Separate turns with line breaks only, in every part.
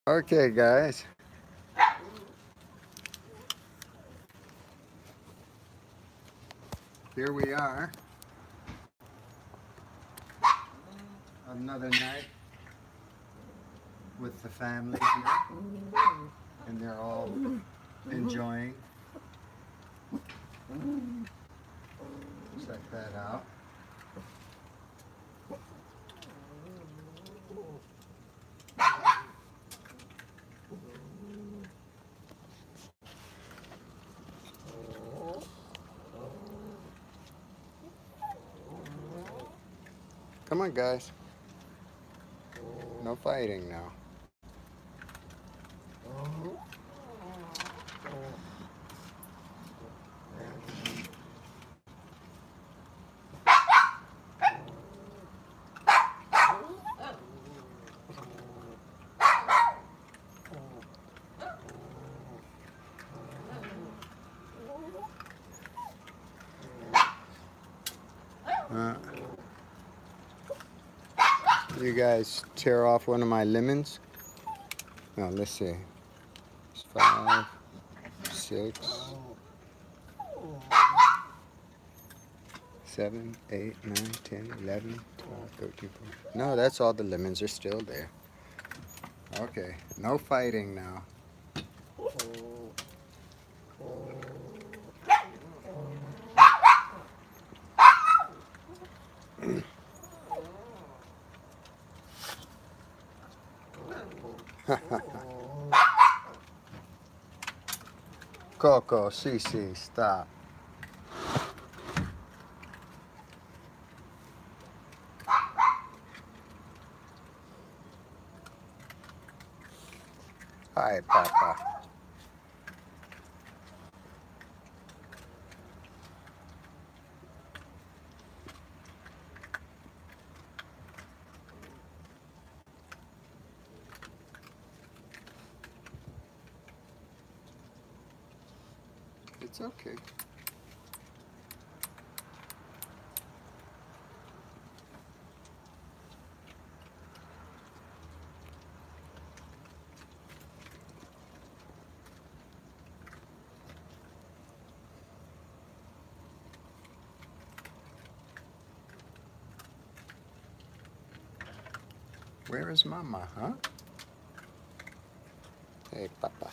Okay, guys. Here we are. Another night with the family here. And they're all enjoying. Check that out. Come on, guys. No fighting now. You guys tear off one of my lemons. Now let's see. It's 5, 6, 7, 8, 9, 10, 11, 12, 13, 14. No, that's all the lemons are still there. Okay, no fighting now. Coco, Cece, stop. Hi, Papa. It's okay. Where is Mama, huh? Hey, Papa.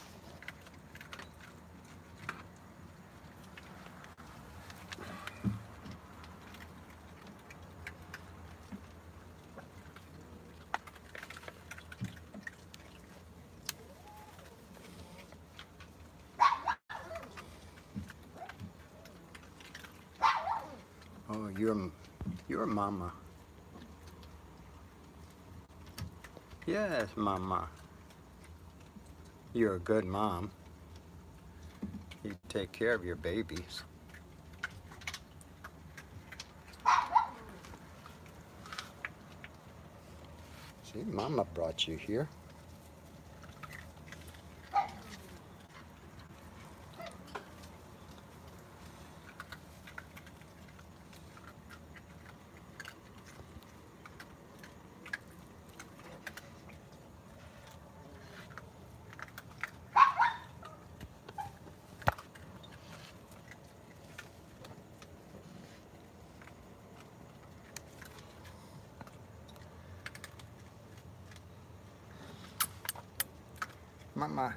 Oh, you're Mama. Yes, Mama. You're a good mom. You take care of your babies. See, Mama brought you here. Mama.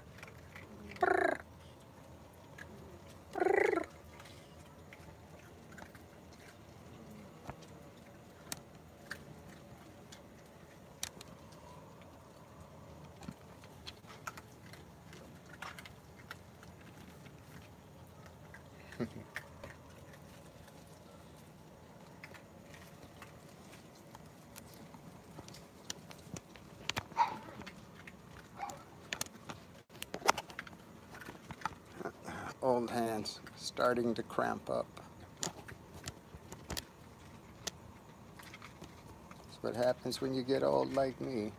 Old hands starting to cramp up. That's what happens when you get old like me.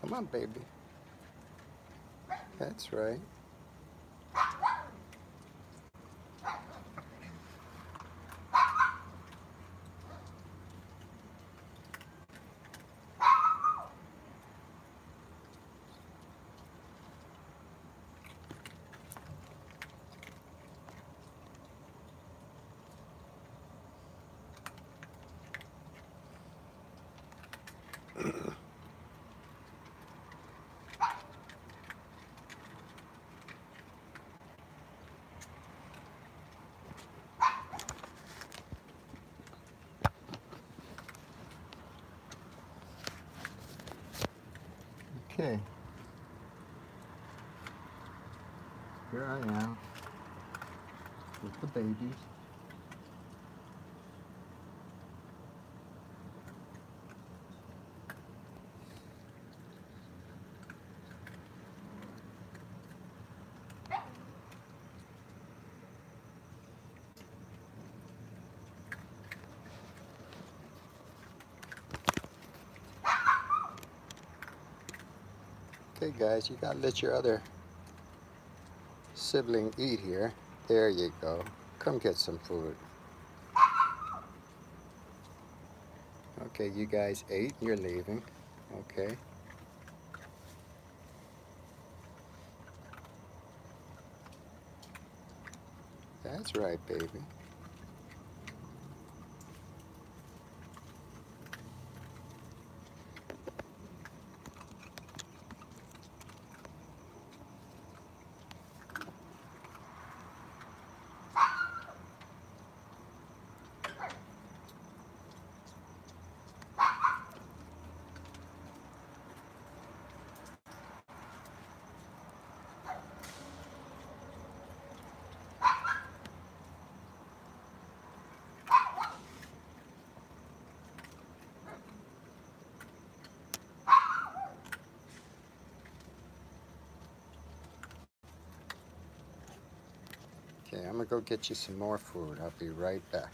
Come on, baby. That's right. Okay. Here I am with the babies. Okay guys, you gotta let your other sibling eat here. There you go. Come get some food. Okay, you guys ate, you're leaving. Okay. That's right, baby. Okay, I'm gonna go get you some more food. I'll be right back.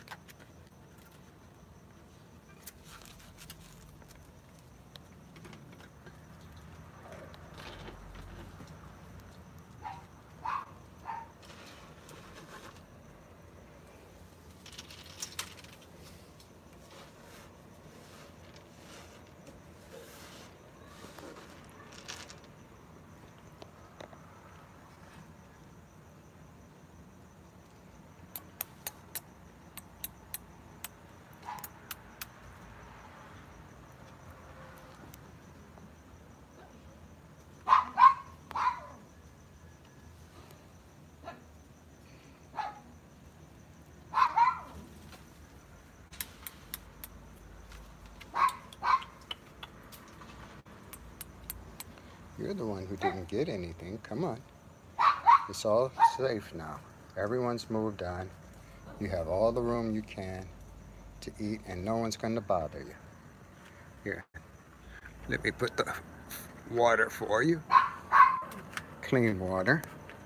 You're the one who didn't get anything. Come on. It's all safe now. Everyone's moved on. You have all the room you can to eat and no one's going to bother you. Here, let me put the water for you. Clean water.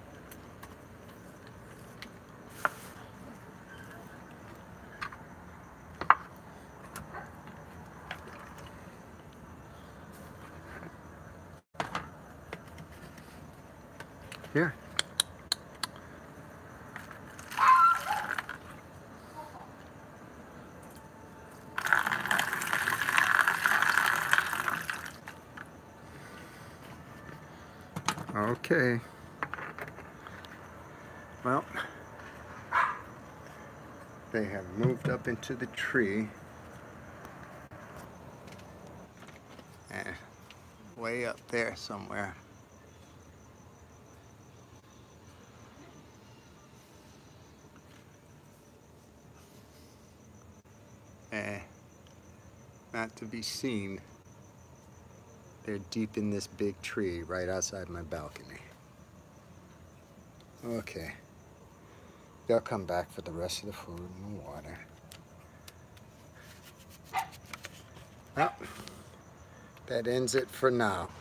Here. Okay. Well, they have moved up into the tree. And way up there somewhere. Not to be seen. They're deep in this big tree right outside my balcony. Okay. They'll come back for the rest of the food and the water. Well, that ends it for now.